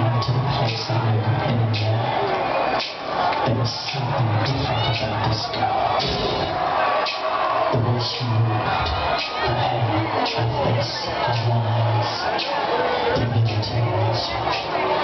came to the place I'd never been yet. There was something different about this girl. The way she moved, her hair, her face, her eyes, the details.